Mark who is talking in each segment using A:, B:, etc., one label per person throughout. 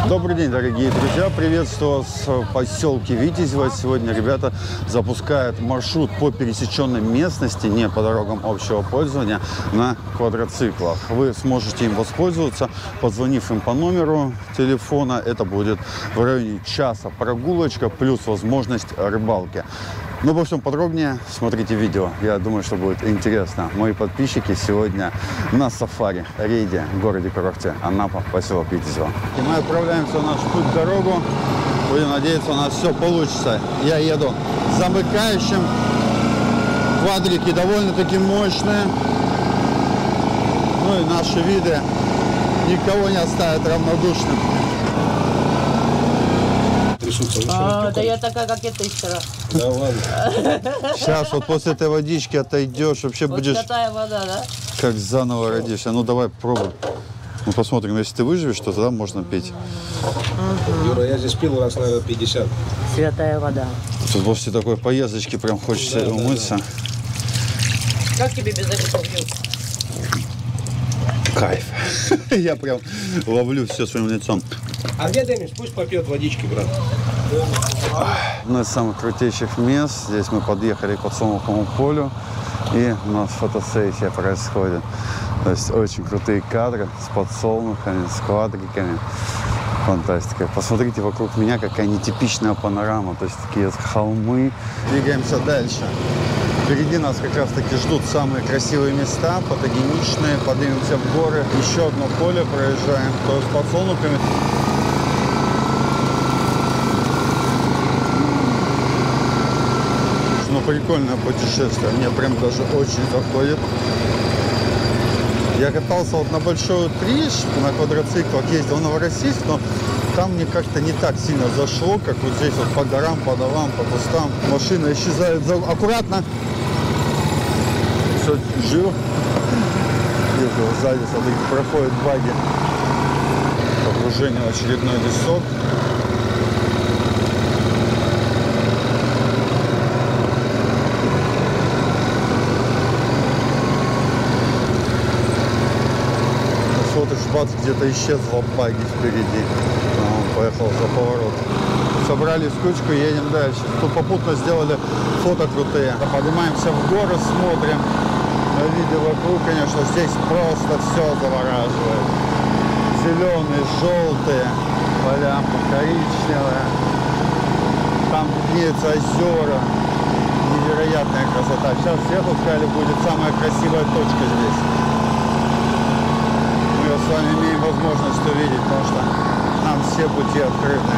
A: Добрый день, дорогие друзья! Приветствую вас в поселке Витязево. Сегодня ребята запускают маршрут по пересеченной местности, не по дорогам общего пользования, на квадроциклах. Вы сможете им воспользоваться, позвонив им по номеру телефона. Это будет в районе часа прогулочка, плюс возможность рыбалки. Ну, обо всем подробнее смотрите видео. Я думаю, что будет интересно. Мои подписчики сегодня на сафари, рейде в городе-курорте Анапа, поселок Витязево. И мы отправляемся в наш путь-дорогу. Будем надеяться, у нас все получится. Я еду замыкающим. Квадрики довольно-таки мощные. Ну и наши виды никого не оставят равнодушным.
B: Да я такая, как и ты вчера.
A: Да ладно. Сейчас вот после этой водички отойдешь, вообще вот будешь...
B: Такая вода, да?
A: Как заново родишься. Ну давай пробуй. Ну посмотрим, если ты выживешь, то тогда можно пить.
C: Юра, я здесь пил раз, наверное, 50.
B: Святая вода.
A: Тут после такой поездочки прям хочется умыться.
B: Как тебе без этого пьют?
A: Кайф. Я прям ловлю все своим лицом.
C: А где Демис? Пусть попьет водички, брат.
A: Одно из самых крутейших мест. Здесь мы подъехали к подсолнуховому полю. И у нас фотосессия происходит. То есть очень крутые кадры с подсолнухами, с квадриками. Фантастика. Посмотрите вокруг меня, какая нетипичная панорама. То есть такие холмы. Двигаемся дальше. Впереди нас как раз таки ждут самые красивые места, фотогеничные. Поднимемся в горы. Еще одно поле проезжаем. То есть с подсолнухами. Ну, прикольное путешествие. Мне прям даже очень заходит. Я катался вот на Большой Триш, на квадроциклах, ездил в Новороссийск, но там мне как-то не так сильно зашло, как вот здесь вот по горам, по долам, по кустам. Машина исчезает. Аккуратно! Все, живо. Вижу, сзади, смотрите, проходят баги. Погружение в очередной лесок. Смотришь, бац, где-то исчезла баги впереди. Он поехал за поворот. Собрались в кучку, едем дальше. Тут попутно сделали фото крутые. Поднимаемся в горы, смотрим на виды вокруг. Конечно, здесь просто все завораживает. Зеленые, желтые поля, коричневые. Там виднеются озера. Невероятная красота. Сейчас сверху сказали, будет самая красивая точка здесь. Мы с вами имеем возможность увидеть, потому что нам все пути открыты.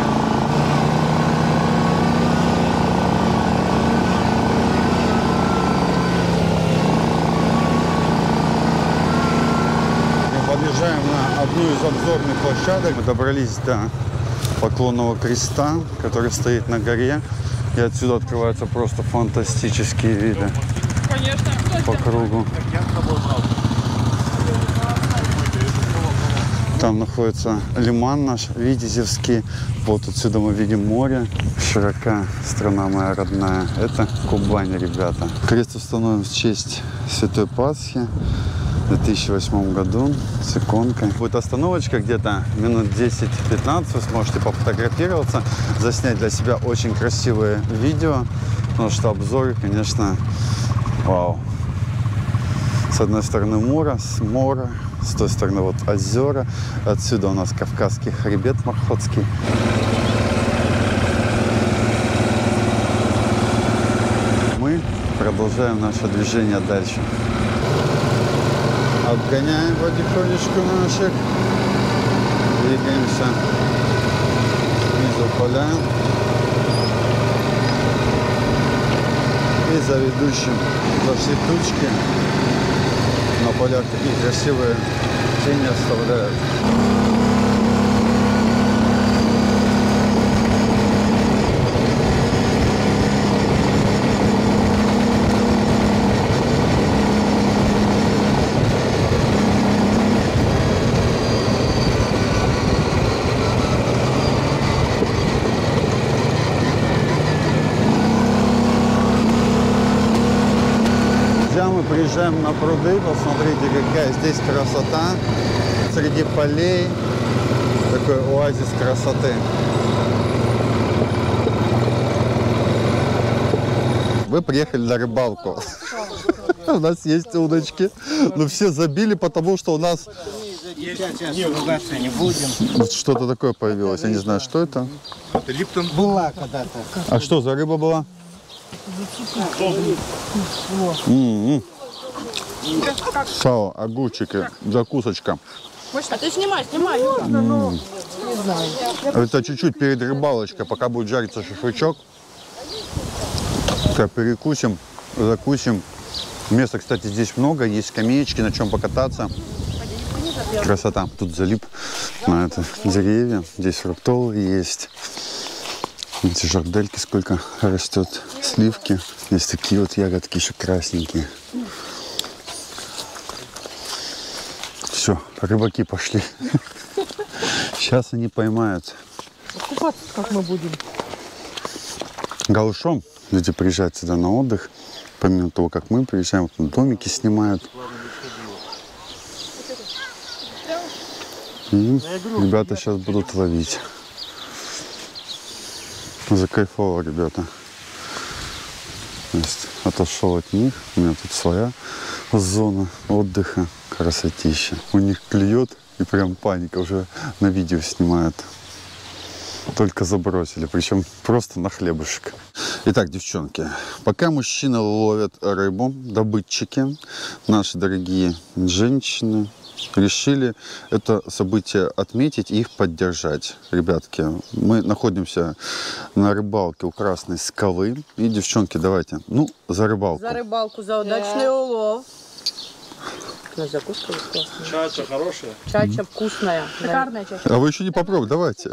A: Мы подъезжаем на одну из обзорных площадок. Мы добрались до Поклонного креста, который стоит на горе. И отсюда открываются просто фантастические виды по кругу. Там находится лиман наш Витязевский. Вот отсюда мы видим море. Широка страна моя родная. Это Кубань, ребята. Крест установлен в честь Святой Пасхи в 2008 году с иконкой. Будет остановочка где-то минут 10-15. Вы сможете пофотографироваться, заснять для себя очень красивые видео. Потому что обзоры, конечно, вау. С одной стороны море, с той стороны вот озера. Отсюда у нас Кавказский хребет Морхотский. Мы продолжаем наше движение дальше. Обгоняем потихонечку наших. Двигаемся снизу поля. И за ведущим зашли тучки. На полях такие красивые тени оставляют. Приезжаем на пруды, посмотрите, какая здесь красота. Среди полей Такой оазис красоты. Вы приехали на рыбалку. У нас есть удочки. Но все забили, потому что у нас...
D: не будем.
A: Вот что-то такое появилось. Я не знаю, что это.
C: Это Липтон.
D: Была когда-то.
A: А что за рыба была? Сало, огурчики, закусочка.
B: А ты снимай.
A: Это чуть-чуть перед рыбалочкой, пока будет жариться шашлычок. Так, перекусим, закусим. Места, кстати, здесь много. Есть скамеечки, на чем покататься. Красота. Тут залип на это деревья. Здесь фруктовые есть. Эти жардельки сколько растет. Сливки. Есть такие вот ягодки еще красненькие. Все, рыбаки пошли. Сейчас они поймают.
B: Купаться как мы будем?
A: Голышом люди приезжают сюда на отдых. Помимо того, как мы приезжаем, вот домики снимают. И ребята сейчас будут ловить. Закайфово, ребята. То есть отошел от них. У меня тут своя зона отдыха. Красотища. У них клюет и прям паника. Уже на видео снимают. Только забросили, причем просто на хлебушек. Итак, девчонки, пока мужчины ловят рыбу, добытчики, наши дорогие женщины, решили это событие отметить и их поддержать. Ребятки, мы находимся на рыбалке у Красной Скалы. И, девчонки, давайте, за рыбалку.
B: За рыбалку, за удачный улов. На закуску классная.
C: Чача хорошая.
B: Чача вкусная. Шикарная чача.
A: А вы еще не попробуйте, давайте.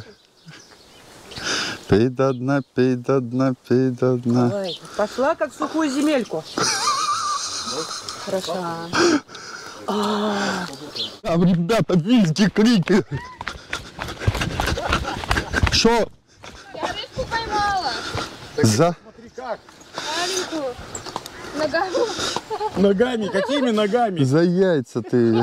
A: Пей до дна, пей до дна, пей до дна.
B: Давай. Пошла как в сухую земельку. Хорошо.
A: Там, ребята, визги, крики. Что?
E: Я рыбку поймала.
A: За?
E: Маленькую. Ногами.
D: Ногами? Какими ногами?
A: За яйца ты ее.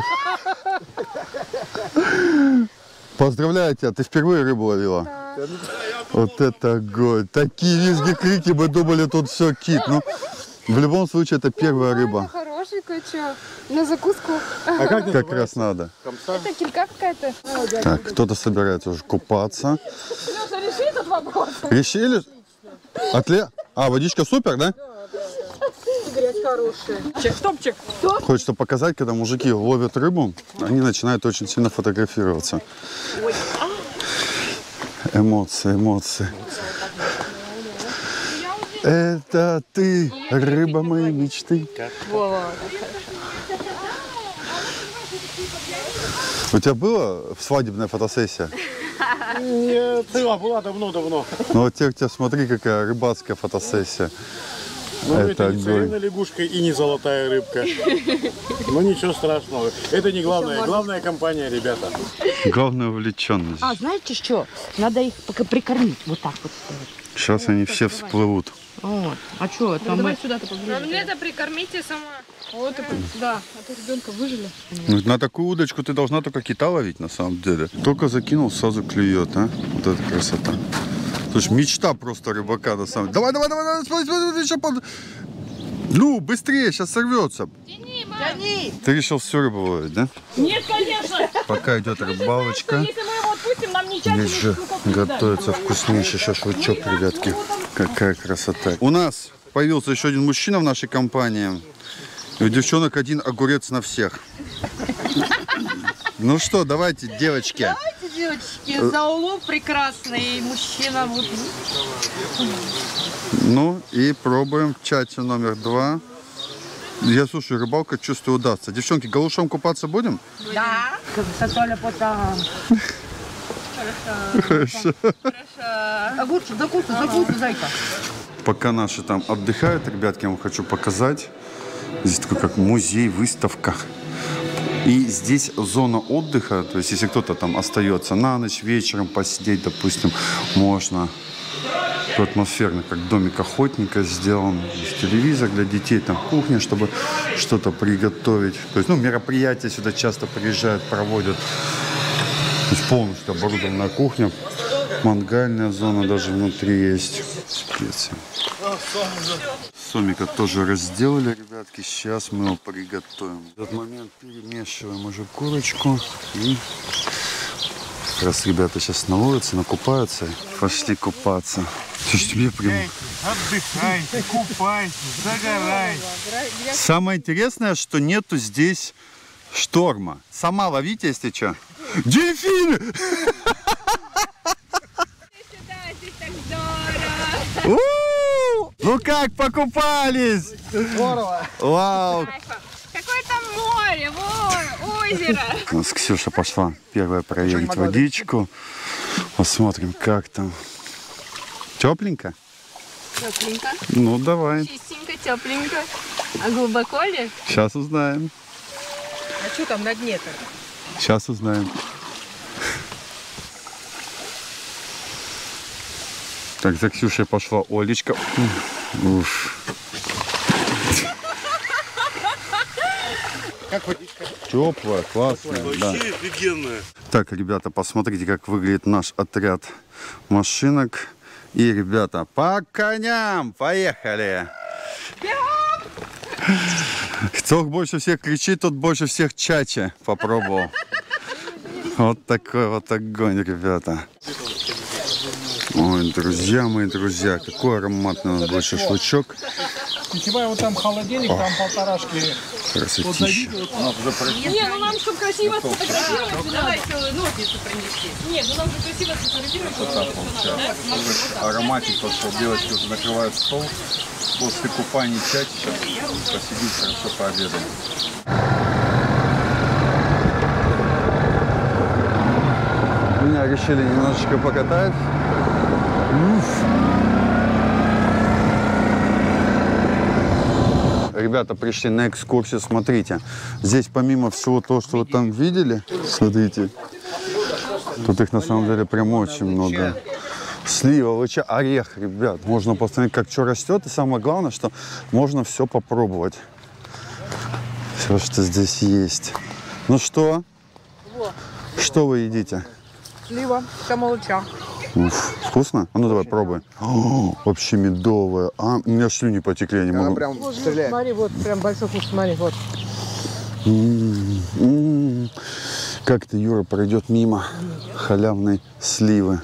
A: Поздравляю тебя, ты впервые рыбу ловила? Да. Вот это огонь. Такие визги, крики, мы думали, тут все кит. Ну, в любом случае, это первая рыба.
E: Хорошенькая, что? На закуску.
D: А как
A: Как раз надо.
E: Это килька какая-то.
A: Так, кто-то собирается уже купаться.
E: Леша, реши этот вопрос.
A: Решили? А, водичка супер, да?
B: Грязь хорошая. Топчик.
A: Хочется показать, когда мужики ловят рыбу, они начинают очень сильно фотографироваться. Эмоции, эмоции. Это ты, рыба моей мечты. У тебя была свадебная фотосессия?
D: Нет, была давно-давно.
A: Ну вот тебя смотри, какая рыбацкая фотосессия.
D: Ну, это не
A: огонь.
D: царевна лягушка и не золотая рыбка. Ну, ничего страшного. Это не главное. Главная компания, ребята.
A: Главная увлеченность.
B: А, знаете что? Надо их пока прикормить. Вот так вот.
A: Сейчас они все всплывут.
B: Вот. А что, это мы...
E: А мне это прикормите сама. Вот да, а то ребенка выжили.
A: Ну, на такую удочку ты должна только кита ловить, на самом деле. Только закинул, сразу клюет, а? Вот это красота. Слушай, мечта просто рыбака, на самом деле. Давай, смотри, еще под... Ну, быстрее, сейчас сорвется.
E: Тяни.
A: Ты решил всю рыбу ловить, да?
E: Нет, конечно.
A: Пока идет рыбалочка.
E: Если мы его отпустим, нам не тянет.
A: Здесь же готовится вкуснейший шашлычок, ребятки. Какая красота. У нас появился еще один мужчина в нашей компании. И у девчонок один огурец на всех. Ну что, давайте, девочки.
B: Давайте, девочки, за улов прекрасный мужчина. Вот.
A: Ну и пробуем в чате номер 2. Я слушаю, рыбалка, чувствую, удастся. Девчонки, голышом купаться будем?
B: Да. Сатоля потом.
A: Хорошо.
B: Огурчик, закуси, зайка.
A: Пока наши там отдыхают, ребятки, я вам хочу показать. Здесь такой как музей, выставка. И здесь зона отдыха, то есть если кто-то там остается на ночь, вечером посидеть, допустим, можно. Такой атмосферный, как домик охотника сделан. Есть телевизор для детей, там кухня, чтобы что-то приготовить. То есть, мероприятия сюда часто приезжают, проводят. То есть полностью оборудованная кухня. Мангальная зона даже внутри есть. Специи. Сомика тоже разделали, ребятки. Сейчас мы его приготовим. В этот момент перемешиваем уже курочку. И как раз ребята сейчас на улице накупаются. Пошли купаться. Слушайте, мне прям...
D: Отдыхайте, купайтесь, загорайте.
A: Самое интересное, что нету здесь шторма. Сама ловите, если что. Дельфины! Ну как, покупались?
B: Здорово.
A: Вау!
E: Какое там море, озеро.
A: У нас Ксюша пошла первая проверить водичку. Посмотрим, как там. Тепленько?
E: Тепленько.
A: Ну, давай.
E: Чистенько, тепленько. А глубоко ли?
A: Сейчас узнаем.
B: А что там на дне-то?
A: Сейчас узнаем. Так, за Ксюшей пошла Олечка. Уф.
D: Как водичка?
A: Теплая, классная. Да.
D: Вообще офигенная.
A: Так, ребята, посмотрите, как выглядит наш отряд машинок. И, ребята, по коням! Поехали! Кто больше всех кричит, тот больше всех чача попробовал. Вот такой вот огонь, ребята. Ой, друзья мои, друзья, какой ароматный у нас будет шашлычок.
C: Питьевая, вот там холодильник, там полторашки.
A: Красотища.
E: Не, ну нам, чтобы красиво сфотографировать, давайте ножницы принести. Нет, ну нам же красиво сфотографировать.
A: Ароматик пошел, девочки уже накрывают стол. После купания чать сейчас посидим, хорошо пообедаем. Меня решили немножечко покатать. Ребята пришли на экскурсию, смотрите. Здесь помимо всего того, что вы там видели, смотрите. Тут их на самом деле прям очень много. Слива, лыча, орех, ребят. Можно посмотреть, как что растет. И самое главное, что можно все попробовать. Все, что здесь есть. Ну что? Что вы едите?
B: Слива, самолуча.
A: Уф, вкусно? А ну давай, пробуй. О, вообще медовая. А, у меня слюни потекли, я не могу.
B: Вот, смотри, вот прям большой вкус, смотри, вот.
A: Как это Юра пройдет мимо халявной сливы.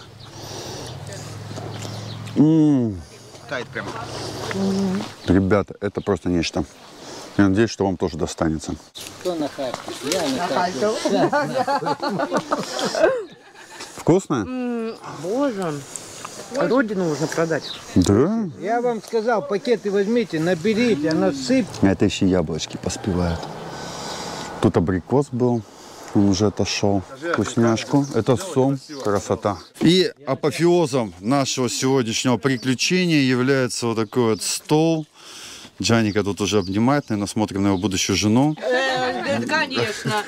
C: Тает прямо.
A: Ребята, это просто нечто. Я надеюсь, что вам тоже достанется.
F: Кто на Харьков? Я на Харьков.
A: Вкусно?
B: Боже, родину нужно продать.
A: Да.
F: Я вам сказал, пакеты возьмите, наберите, насыпьте.
A: Это еще яблочки поспевают. Тут абрикос был. Он уже отошел. Вкусняшку. Это сом. Красота. И апофеозом нашего сегодняшнего приключения является вот такой вот стол. Джаника тут уже обнимает, наверное, смотрим на его будущую жену.
B: Конечно.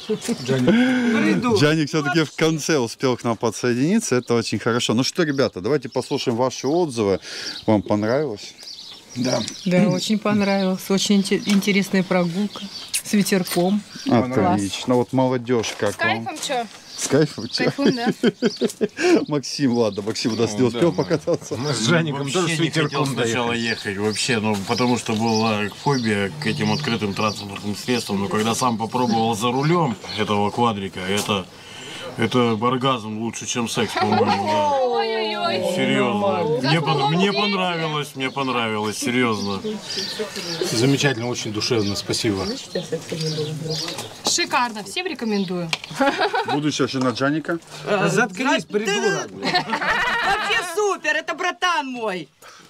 A: Джаник все-таки в конце успел к нам подсоединиться, это очень хорошо. Ну что, ребята, давайте послушаем ваши отзывы. Вам понравилось?
C: Да.
G: Да, очень понравилось. Очень интересная прогулка с ветерком.
A: Отлично. Вот молодежь, как
E: С
A: вам?
E: кайфом что?
A: С кайфом? Чё?
E: Кайфом, да.
A: Максим, ладно, Максим у нас не успел покататься.
C: Мы с Жаником тоже с
D: не хотел
C: ветерком
D: сначала ехать вообще, ну, потому что была фобия к этим открытым транспортным средствам. Но когда сам попробовал за рулем этого квадрика, это оргазм лучше, чем секс, по-моему. Да.
E: Ой-ой-ой.
D: Серьезно. Мне понравилось, серьезно.
C: Замечательно, очень душевно, спасибо.
E: Шикарно, всем рекомендую.
A: Будущая жена Джаника.
F: Заткнись, придурок.
B: Вообще супер, это братан мой.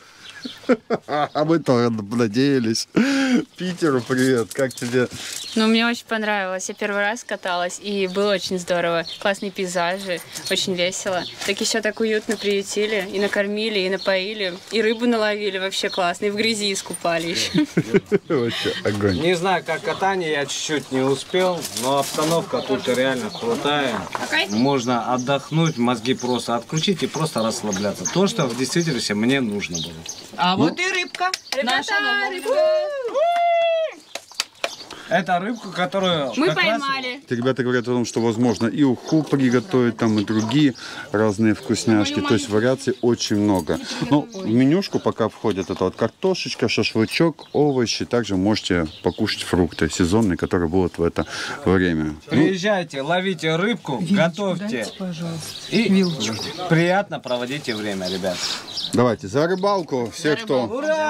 A: А мы тоже надеялись. Питеру привет, как тебе?
H: Ну, мне очень понравилось. Я первый раз каталась, и было очень здорово. Классные пейзажи, очень весело. Так еще так уютно приютили, и накормили, и напоили, и рыбу наловили, вообще классно, и в грязи искупали еще.
A: Вообще огонь.
F: Не знаю, как катание, я чуть-чуть не успел, но обстановка тут реально крутая. Можно отдохнуть, мозги просто отключить и просто расслабляться. То, что в действительности мне нужно было.
B: А вот и рыбка.
E: Ребята,
F: Это рыбку, которую
H: Мы
F: как раз
H: поймали.
A: Эти ребята говорят о том, что возможно и уху приготовить, там и другие разные вкусняшки. То есть вариаций очень много. Но в менюшку пока входит это вот картошечка, шашлычок, овощи. Также можете покушать фрукты сезонные, которые будут в это время.
F: приезжайте, ловите рыбку, готовьте.
G: Дайте, пожалуйста.
F: И
G: вилочку.
F: приятно проводите время, ребят.
A: Давайте за рыбалку всех, кто...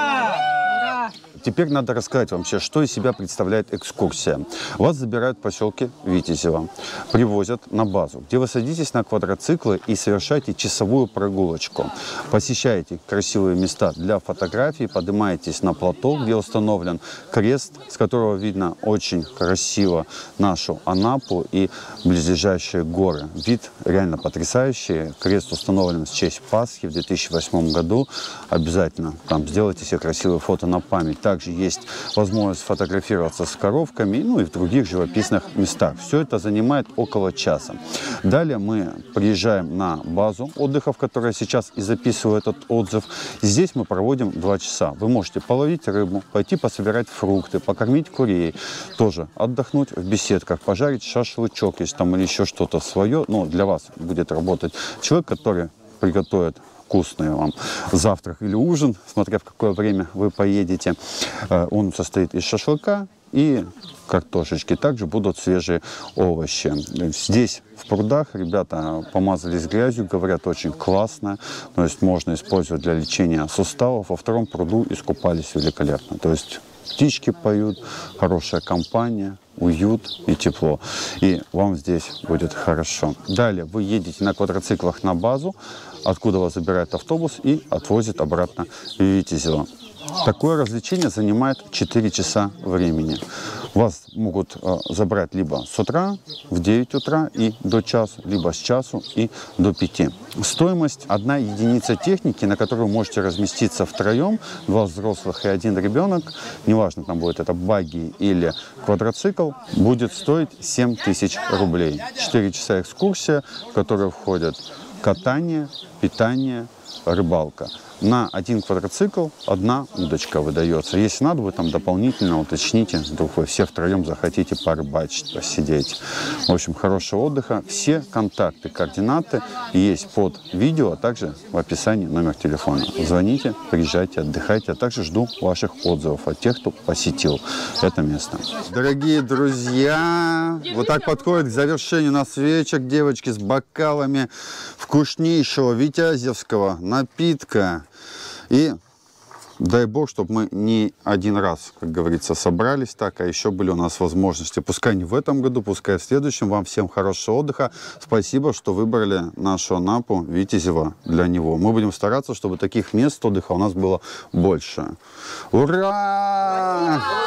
F: Ура!
A: Теперь надо рассказать вам вообще, что из себя представляет экскурсия. Вас забирают в поселке Витязево, привозят на базу, где вы садитесь на квадроциклы и совершаете часовую прогулочку. Посещаете красивые места для фотографий, поднимаетесь на плато, где установлен крест, с которого видно очень красиво нашу Анапу и близлежащие горы. Вид реально потрясающий. Крест установлен в честь Пасхи в 2008 году. Обязательно там сделайте себе красивые фото на память. Также есть возможность сфотографироваться с коровками, ну и в других живописных местах. Все это занимает около часа. Далее мы приезжаем на базу отдыха, в которой я сейчас и записываю этот отзыв. Здесь мы проводим 2 часа. Вы можете половить рыбу, пойти пособирать фрукты, покормить курей, тоже отдохнуть в беседках, пожарить шашлычок, если там или еще что-то свое. Но для вас будет работать человек, который приготовит вкусный вам завтрак или ужин, смотря в какое время вы поедете. Он состоит из шашлыка и картошечки. Также будут свежие овощи. Здесь в прудах ребята помазались грязью, говорят, очень классно. То есть можно использовать для лечения суставов. Во втором пруду искупались великолепно. То есть птички поют, хорошая компания, уют и тепло. И вам здесь будет хорошо. Далее вы едете на квадроциклах на базу, откуда вас забирает автобус и отвозит обратно в Витязево. Такое развлечение занимает 4 часа времени. Вас могут забрать либо с утра в 9 утра и до часу, либо с часу и до 5. Стоимость: 1 единица техники, на которую можете разместиться втроем, 2 взрослых и 1 ребенок, неважно, там будет это багги или квадроцикл, будет стоить 7000 рублей. 4 часа экскурсия, в которую входят катание, питание, рыбалка. На 1 квадроцикл 1 удочка выдается. Если надо, вы там дополнительно уточните, вдруг вы все втроем захотите порыбачить, посидеть. В общем, хорошего отдыха. Все контакты, координаты есть под видео, а также в описании номер телефона. Звоните, приезжайте, отдыхайте, а также жду ваших отзывов от тех, кто посетил это место. Дорогие друзья, вот так подходит к завершению у нас вечер. Девочки с бокалами вкуснейшего витязевского напитка. И дай бог, чтобы мы не один раз, как говорится, собрались так, а еще были у нас возможности. Пускай не в этом году, пускай в следующем. Вам всем хорошего отдыха. Спасибо, что выбрали нашу Анапу, Витязево для него. Мы будем стараться, чтобы таких мест отдыха у нас было больше. Ура!